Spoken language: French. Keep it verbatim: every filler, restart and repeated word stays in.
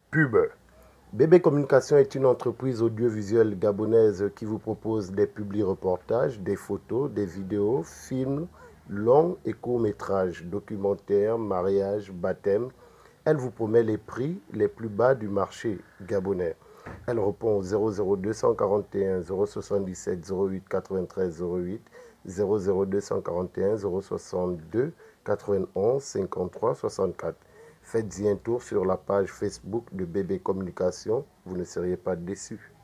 Pub. B B Communication est une entreprise audiovisuelle gabonaise qui vous propose des publi-reportages, des photos, des vidéos, films, longs et courts métrages, documentaires, mariages, baptêmes. Elle vous promet les prix les plus bas du marché gabonais. Elle répond au zéro zéro deux cent quarante et un zéro soixante-dix-sept zéro huit quatre-vingt-treize zéro huit, zéro zéro deux cent quarante et un zéro soixante-deux quatre-vingt-onze cinquante-trois soixante-quatre. Faites-y un tour sur la page Facebook de B B Communication, vous ne seriez pas déçus.